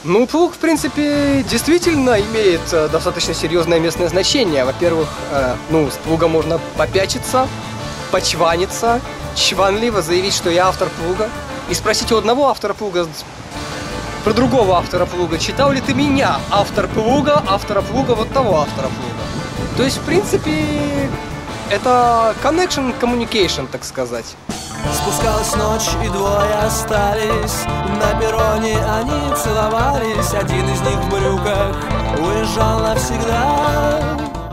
Ну, плуг, в принципе, действительно имеет достаточно серьезное местное значение. Во-первых, ну, с плуга можно попячиться, почваниться, чванливо заявить, что я автор плуга, и спросить у одного автора плуга про другого автора плуга: читал ли ты меня, автора плуга вот того автора плуга. То есть, в принципе, это connection, communication, так сказать. Спускалась ночь, и двое остались. На перроне они целовались. Один из них в брюках уезжал навсегда.